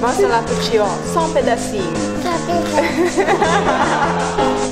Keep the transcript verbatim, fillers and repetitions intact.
Mostra lá pro tio, ó. Só um pedacinho. Só pedacinho.